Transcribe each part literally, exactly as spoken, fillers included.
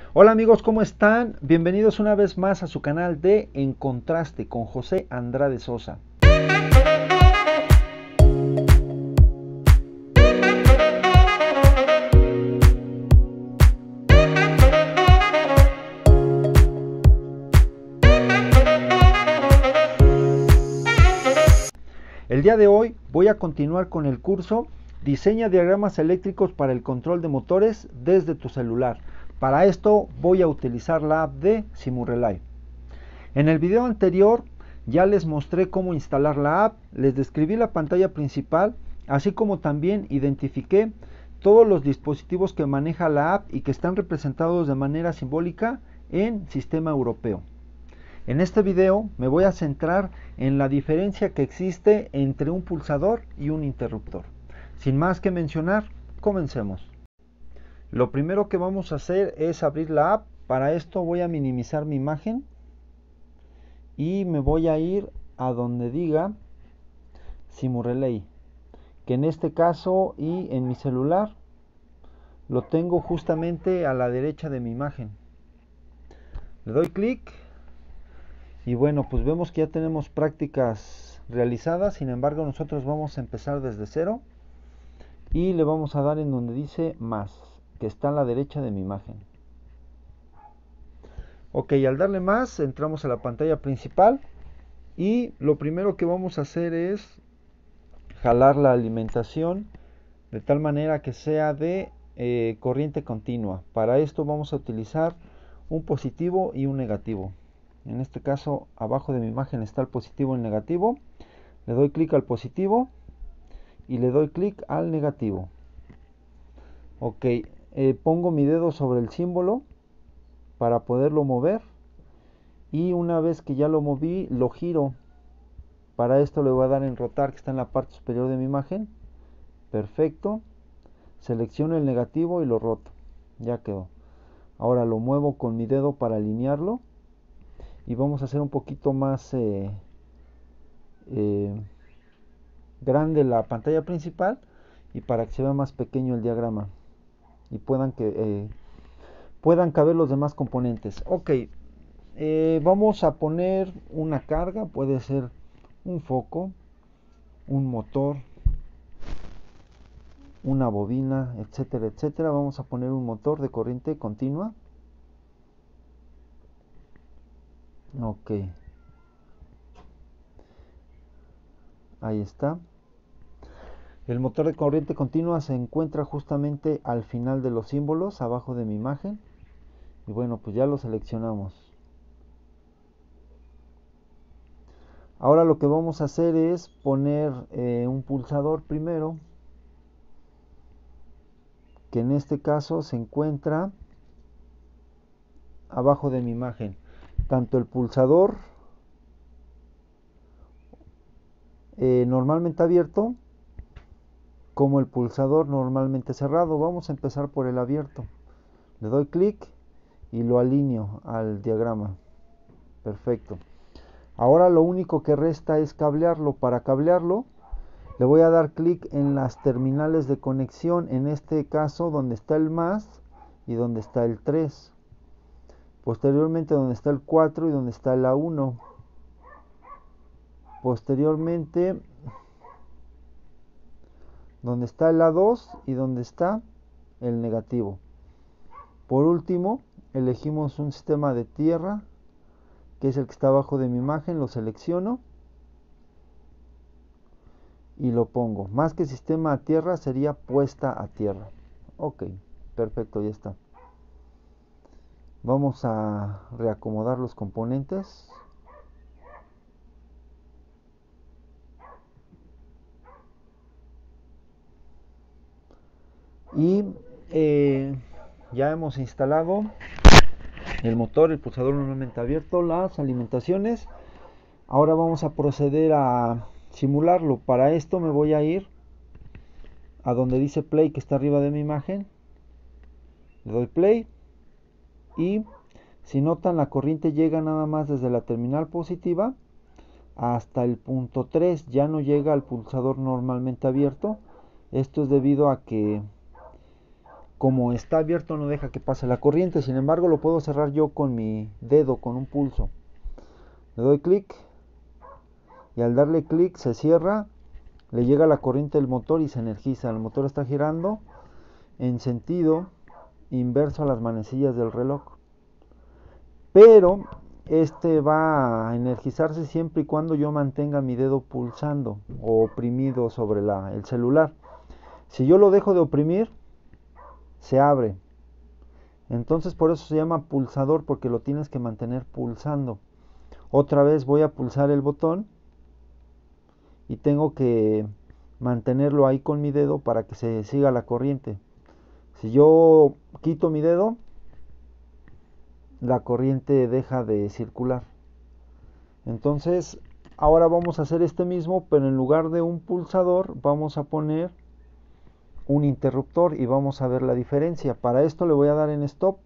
Hola amigos, ¿cómo están? Bienvenidos una vez más a su canal de En Contraste con José Andrade Sosa. El día de hoy voy a continuar con el curso Diseña diagramas eléctricos para el control de motores desde tu celular. Para esto voy a utilizar la app de Simurelay. En el video anterior ya les mostré cómo instalar la app, les describí la pantalla principal, así como también identifiqué todos los dispositivos que maneja la app y que están representados de manera simbólica en sistema europeo. En este video me voy a centrar en la diferencia que existe entre un pulsador y un interruptor. Sin más que mencionar, comencemos. Lo primero que vamos a hacer es abrir la app. Para esto voy a minimizar mi imagen y me voy a ir a donde diga Simurelay, que en este caso y en mi celular lo tengo justamente a la derecha de mi imagen. Le doy clic y bueno, pues vemos que ya tenemos prácticas realizadas. Sin embargo, nosotros vamos a empezar desde cero y le vamos a dar en donde dice más, que está a la derecha de mi imagen. Ok, al darle más entramos a la pantalla principal y lo primero que vamos a hacer es jalar la alimentación de tal manera que sea de eh, corriente continua. Para esto vamos a utilizar un positivo y un negativo. En este caso, abajo de mi imagen está el positivo y el negativo. Le doy clic al positivo y le doy clic al negativo. Ok, eh, pongo mi dedo sobre el símbolo para poderlo mover y una vez que ya lo moví, lo giro. Para esto le voy a dar en rotar, que está en la parte superior de mi imagen. Perfecto. Selecciono el negativo y lo roto. Ya quedó. Ahora lo muevo con mi dedo para alinearlo. Y vamos a hacer un poquito más eh, eh, grande la pantalla principal y para que se vea más pequeño el diagrama y puedan que eh, puedan caber los demás componentes. Ok, eh, vamos a poner una carga, puede ser un foco, un motor, una bobina, etcétera, etcétera. Vamos a poner un motor de corriente continua. Ok, ahí está. El motor de corriente continua se encuentra justamente al final de los símbolos, abajo de mi imagen. Y bueno, pues ya lo seleccionamos. Ahora lo que vamos a hacer es poner eh, un pulsador primero, que en este caso se encuentra abajo de mi imagen. Tanto el pulsador eh, normalmente abierto como el pulsador normalmente cerrado. Vamos a empezar por el abierto. Le doy clic y lo alineo al diagrama. Perfecto. Ahora lo único que resta es cablearlo. Para cablearlo le voy a dar clic en las terminales de conexión, en este caso donde está el más y donde está el tres. Posteriormente donde está el cuatro y donde está la uno. Posteriormente donde está la dos y donde está el negativo. Por último, elegimos un sistema de tierra, que es el que está abajo de mi imagen. Lo selecciono y lo pongo. Más que sistema a tierra, sería puesta a tierra. Ok, perfecto, ya está. Vamos a reacomodar los componentes. Y eh, ya hemos instalado el motor, el pulsador normalmente abierto, las alimentaciones. Ahora vamos a proceder a simularlo. Para esto me voy a ir a donde dice play, que está arriba de mi imagen. Le doy play y si notan, la corriente llega nada más desde la terminal positiva hasta el punto tres, ya no llega al pulsador normalmente abierto. Esto es debido a que como está abierto no deja que pase la corriente, sin embargo lo puedo cerrar yo con mi dedo, con un pulso. Le doy clic y al darle clic se cierra, le llega la corriente del motor y se energiza. El motor está girando en sentido inverso a las manecillas del reloj, pero este va a energizarse siempre y cuando yo mantenga mi dedo pulsando o oprimido sobre la, el celular. Si yo lo dejo de oprimir, se abre. Entonces por eso se llama pulsador, porque lo tienes que mantener pulsando. Otra vez voy a pulsar el botón y tengo que mantenerlo ahí con mi dedo para que se siga la corriente. Si yo quito mi dedo, la corriente deja de circular. Entonces ahora vamos a hacer este mismo, pero en lugar de un pulsador vamos a poner un interruptor y vamos a ver la diferencia. Para esto le voy a dar en stop.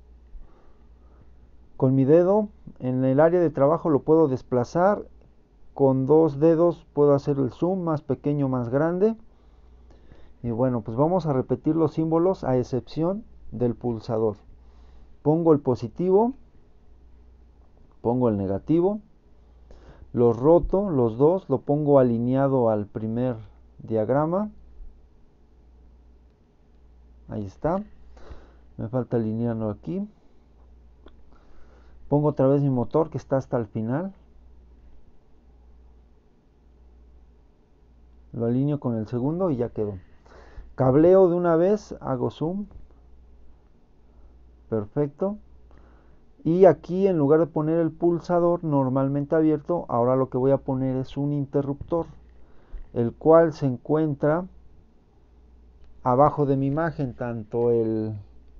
Con mi dedo en el área de trabajo lo puedo desplazar. Con dos dedos puedo hacer el zoom más pequeño, más grande. Y bueno, pues vamos a repetir los símbolos a excepción del pulsador. Pongo el positivo, pongo el negativo, los roto, los dos, lo pongo alineado al primer diagrama. Ahí está. Me falta alinearlo aquí. Pongo otra vez mi motor que está hasta el final. Lo alineo con el segundo y ya quedó. Cableo de una vez, hago zoom. Perfecto. Y aquí en lugar de poner el pulsador normalmente abierto, ahora lo que voy a poner es un interruptor, el cual se encuentra abajo de mi imagen, tanto el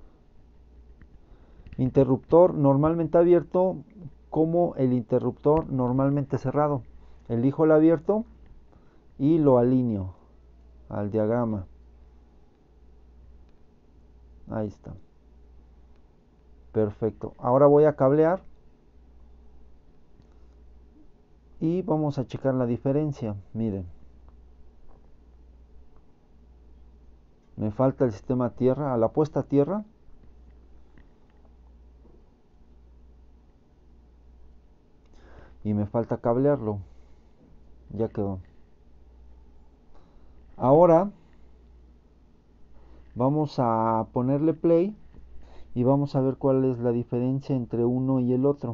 interruptor normalmente abierto como el interruptor normalmente cerrado. Elijo el abierto y lo alineo al diagrama. Ahí está. Perfecto. Ahora voy a cablear y vamos a checar la diferencia. Miren. Me falta el sistema tierra, a la puesta a tierra. Y me falta cablearlo. Ya quedó. Ahora vamos a ponerle play y vamos a ver cuál es la diferencia entre uno y el otro.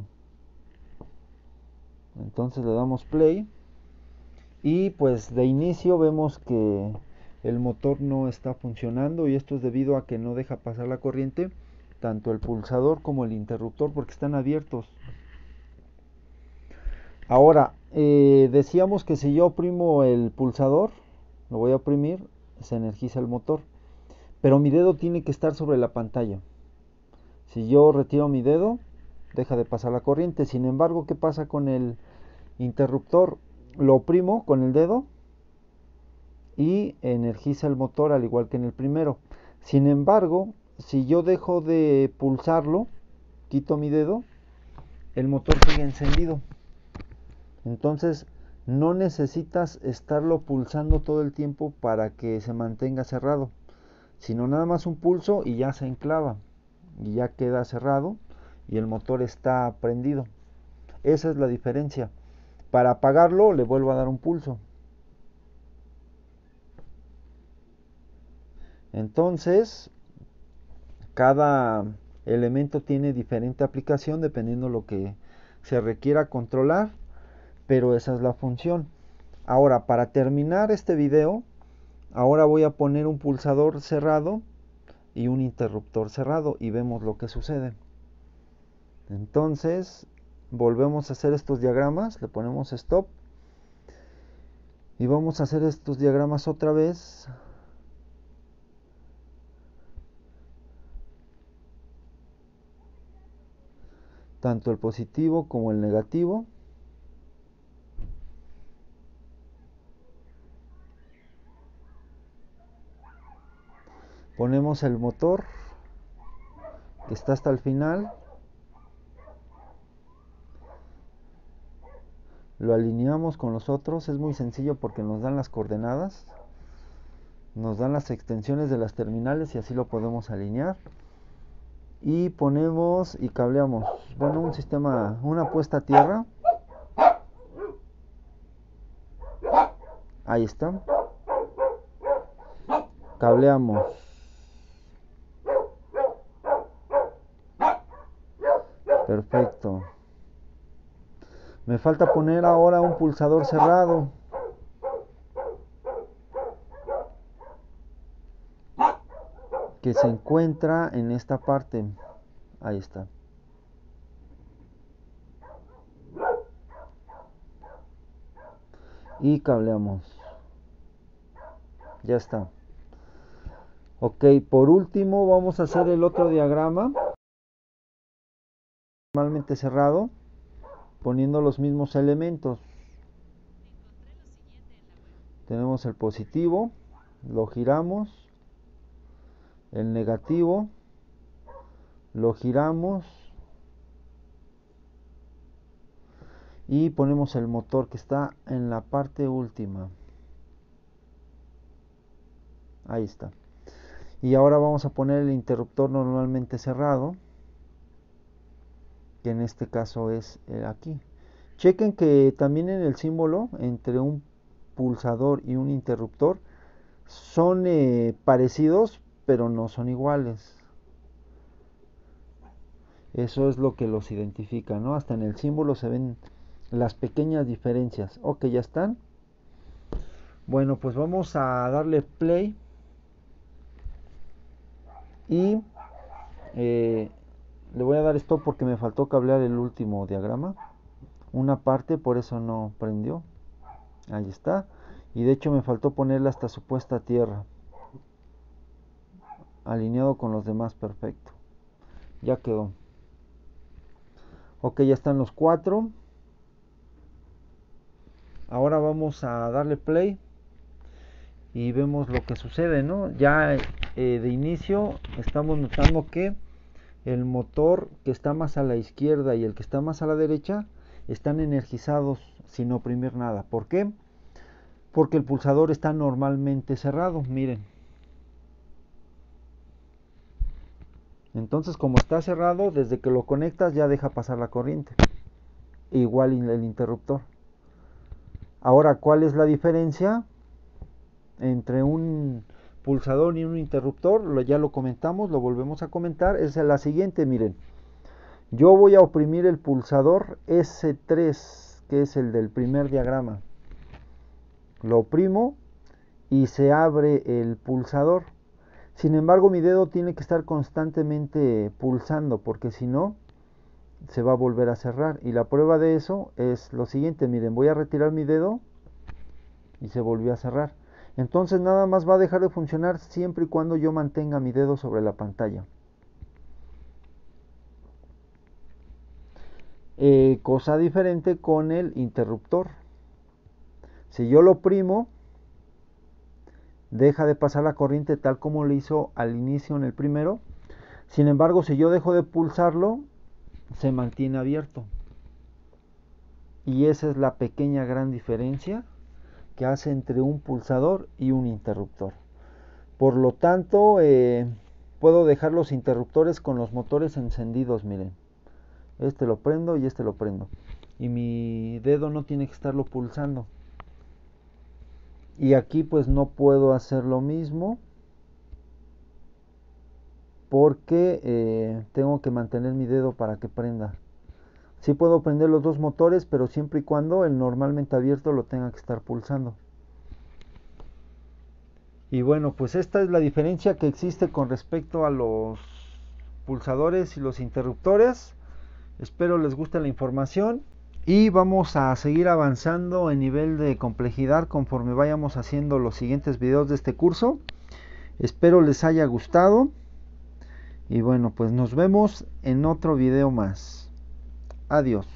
Entonces le damos play y pues de inicio vemos que el motor no está funcionando, y esto es debido a que no deja pasar la corriente tanto el pulsador como el interruptor porque están abiertos. Ahora eh, decíamos que si yo oprimo el pulsador, lo voy a oprimir, se energiza el motor, pero mi dedo tiene que estar sobre la pantalla. Si yo retiro mi dedo, deja de pasar la corriente. Sin embargo, ¿qué pasa con el interruptor? Lo oprimo con el dedo y energiza el motor al igual que en el primero. Sin embargo, si yo dejo de pulsarlo, quito mi dedo, el motor sigue encendido. Entonces no necesitas estarlo pulsando todo el tiempo para que se mantenga cerrado, sino nada más un pulso y ya se enclava y ya queda cerrado y el motor está prendido. Esa es la diferencia. Para apagarlo le vuelvo a dar un pulso. Entonces cada elemento tiene diferente aplicación dependiendo de lo que se requiera controlar, pero esa es la función. Ahora, para terminar este video, ahora voy a poner un pulsador cerrado y un interruptor cerrado y vemos lo que sucede. Entonces volvemos a hacer estos diagramas, le ponemos stop y vamos a hacer estos diagramas otra vez. Tanto el positivo como el negativo. Ponemos el motor que está hasta el final. Lo alineamos con los otros. Es muy sencillo porque nos dan las coordenadas. nos dan las extensiones de las terminales y así lo podemos alinear. Y ponemos y cableamos, bueno, un sistema, una puesta a tierra. Ahí está. Cableamos. Perfecto. Me falta poner ahora un pulsador cerrado. Que se encuentra en esta parte. Ahí está. Y cableamos. Ya está. Ok, por último vamos a hacer el otro diagrama. Normalmente cerrado, poniendo los mismos elementos. Tenemos el positivo, lo giramos. El negativo, lo giramos. Y ponemos el motor que está en la parte última. Ahí está. Y ahora vamos a poner el interruptor normalmente cerrado, que en este caso es aquí. Chequen que también en el símbolo entre un pulsador y un interruptor son eh, parecidos, pero no son iguales. Eso es lo que los identifica, ¿no? Hasta en el símbolo se ven las pequeñas diferencias. Ok, ya están. Bueno, pues vamos a darle play. Y eh, le voy a dar stop porque me faltó cablear el último diagrama. Una parte, por eso no prendió. Ahí está. Y de hecho me faltó ponerla hasta su puesta a tierra. Alineado con los demás, perfecto. Ya quedó. Ok, ya están los cuatro. Ahora vamos a darle play y vemos lo que sucede, ¿no? Ya eh, de inicio estamos notando que el motor que está más a la izquierda y el que está más a la derecha están energizados sin oprimir nada. ¿Por qué? Porque el pulsador está normalmente cerrado, miren. Entonces, como está cerrado, desde que lo conectas ya deja pasar la corriente. Igual el interruptor. Ahora, ¿cuál es la diferencia entre un pulsador y un interruptor? Lo, ya lo comentamos, lo volvemos a comentar. Es la siguiente, miren. Yo voy a oprimir el pulsador ese tres, que es el del primer diagrama. Lo oprimo y se abre el pulsador. Sin embargo, mi dedo tiene que estar constantemente pulsando, porque si no, se va a volver a cerrar. Y la prueba de eso es lo siguiente, miren, voy a retirar mi dedo y se volvió a cerrar. Entonces nada más va a dejar de funcionar siempre y cuando yo mantenga mi dedo sobre la pantalla. Eh, cosa diferente con el interruptor. Si yo lo oprimo, deja de pasar la corriente tal como lo hizo al inicio en el primero. Sin embargo, si yo dejo de pulsarlo, se mantiene abierto. Y esa es la pequeña gran diferencia que hace entre un pulsador y un interruptor. Por lo tanto, eh, puedo dejar los interruptores con los motores encendidos, miren. Este lo prendo y este lo prendo. Y mi dedo no tiene que estarlo pulsando. Y aquí pues no puedo hacer lo mismo, porque eh, tengo que mantener mi dedo para que prenda. Sí puedo prender los dos motores, pero siempre y cuando el normalmente abierto lo tenga que estar pulsando. Y bueno, pues esta es la diferencia que existe con respecto a los pulsadores y los interruptores. Espero les guste la información y vamos a seguir avanzando en nivel de complejidad conforme vayamos haciendo los siguientes videos de este curso. Espero les haya gustado y bueno, pues nos vemos en otro video más. Adiós.